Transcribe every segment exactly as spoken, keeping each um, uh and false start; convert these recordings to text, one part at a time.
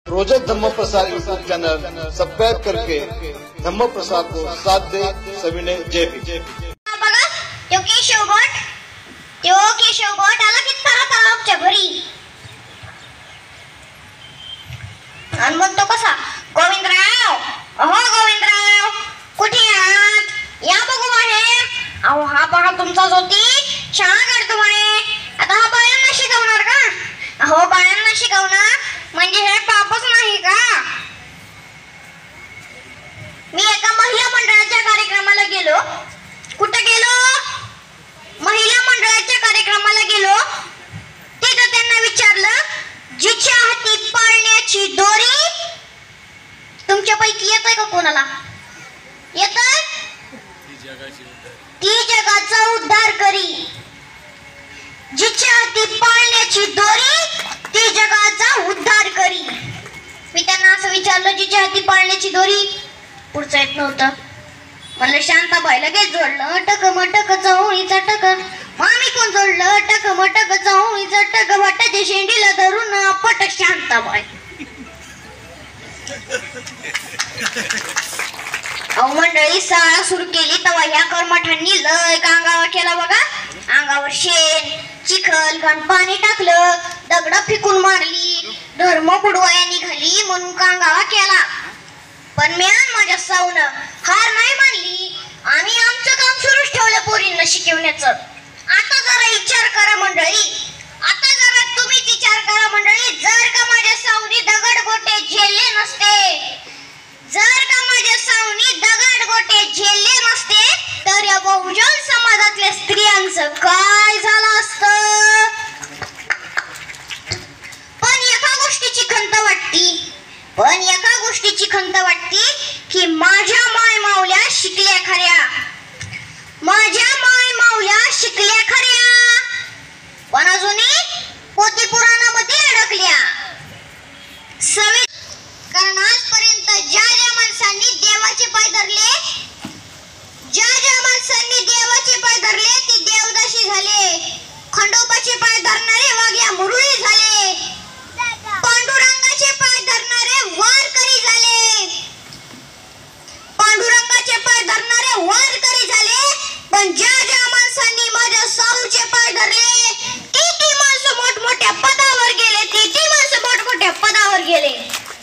रोजक Dhamma Prasad YouTube channel subscribe करके धम्म प्रसाद को साथ दे सविनय जय भी। बघा तो केशव भट तो केशव भट आला की तारा तारा आमच्या घरी आणि म्हणतो कसा गोविंदराव अहो गोविंदराव कुठे आहात या बघू बाहेर अहो हा बघा तुमचा जोती शाळा काढतो म्हणे आता हा बाळांना शिकवणार का अहो बाळांना शिकवणार म्हणजे हे पापच नाही का मी एका महिला मंडळाच्या कार्यक्रमाला गेलो कुठे गेलो महिला मंडळाच्या कार्यक्रमाला गेलो तिथे त्यांना विचारलं जिच्या हाती पाळण्याची दोरी तुमच्यापैकी येतंय का कोणाला येतंय ती जगाचा उद्धार करी जिच्या हाती पाळण्याची दोरी ती जगाचा उद्धार करी मी त्यांना असं विचारलं जिच्या हाती पाळण्याची दोरी पुढचं येत नव्हतं म्हणलं शांताबाई लगेच जोडलं टक मटक चवळीचा टक मामी कोण जोडलं टक मटक चवळीचा टक वाटाच्या शेंडीला धरून पट शांताबाई अहो मंडळी शाळा सुरू केली तेव्हा ह्या कर्मठांनी लय कांगावा केला बघा अंगावर शेण चिखल घाण पाणी टाकलं दगड फेकून मारली धर्म बुडवाया निघाली म्हणून कांगावा केला पण मी माझ्या साऊन हार नाही मानली आम्ही आमचं काम सुरूच ठेवलं पोरींना शिकवण्याचं आता जरा विचार करा मंडळी आता जरा तुम्हीच विचार करा मंडळी जर का माझ्या साऊनी दगड गोटे झेलले नसते जर का माझ्या साऊनी दगड गोटे झेलले नसते तर या बहुजन समाजातल्या स्त्रियांचं काय झालं असतं पण एका गोष्टीची खंत वाटती पण एका गोष्टीची खंत वाटती की माझ्या माय माऊल्या शिकल्या खऱ्या माझ्या माय माऊल्या शिकल्या खऱ्या पण अजूनही पोथी पुराणामध्ये अडकल्या सवय कारण आजपर्यंत ज्या ज्या माणसांनी देवाचे पाय धरले ज्या ज्या माणसांनी देवाचे पाय धरले ते देवदासी झाले खंडोबाचे पाय धरणारे वाघ्या मुरुळी झाले पांडुरंगाचे पाय धरणारे वारकरी झाले पांडुरंगाचे पाय धरणारे वारकरी झाले पण ज्या ज्या माणसांनी माझ्या साऊचे पाय धरले ती ती माणसं मोठमोठ्या पदावर गेले ती ती माणसं मोठमोठ्या पदावर गेले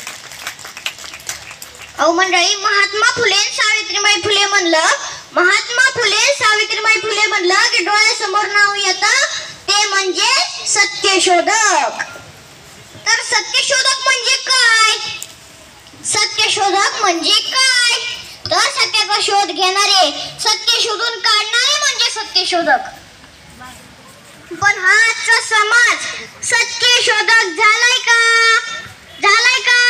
अहो मंडळी महात्मा फुले सावित्रीबाई फुले म्हणलं महात्मा फुले सावित्रीबाई फुले म्हणलं की डोळ्यासमोर नाव येतं ते म्हणजे सत्यशोधक तर सत्यशोधक म्हणजे काय सत्यशोधक म्हणजे काय तर सत्याचा शोध घेणारे सत्य शोधून काढणारे म्हणजे सत्यशोधक पण हा आजचा समाज सत्यशोधक झालाय का झालाय का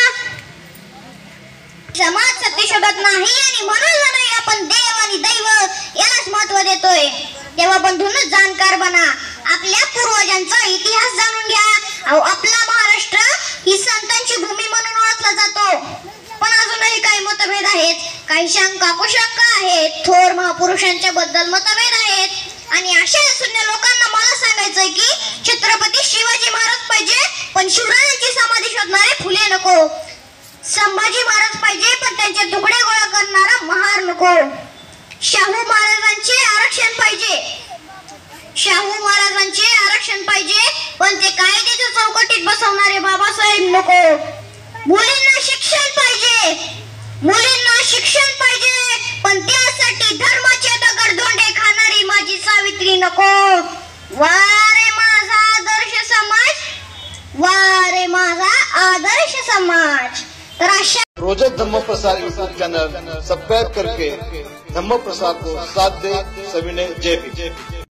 समाज सत्य शोधत नाही आणि म्हणून नाही आपण देव आणि दैव यालाच महत्व देतोय तेव्हा बंधूंनो जाणकार बना आपल्या पूर्वजांचा इतिहास जाणून घ्या अहो आपला महाराष्ट्र ही संतांची भूमी म्हणून ओळखला जातो पण अजूनही काही मतभेद आहेत काही शंका कुशंका आहेत थोर महापुरुषांच्या बद्दल मतभेद आहेत आणि अशा शून्य लोकांना मला सांगायचंय की छत्रपती शिवाजी महाराज पाहिजे पण शिवरायांची समाधी शोधणारे फुले नको संभाजी महाराज पाहिजे पण त्यांचे तुकडे गोळा करणारा महार नको शाहू महाराजांचे आरक्षण पाहिजे शाहू महाराजांचे आरक्षण पाहिजे पण ते कायद्याच्या चौकटीत बसवणारे बाबासाहेब नको मुलींना शिक्षण पाहिजे मुलींना शिक्षण पाहिजे पण त्यासाठी धर्माचे दगडधोंडे खाणारी माझी सावित्री नको वारे माझा आदर्श समाज वारे माझा आदर्श समाज तर अशा रोजक Dhamma Prasad YouTube channel subscribe करके धम्म प्रसाद को साथ दे सविनय जय भी।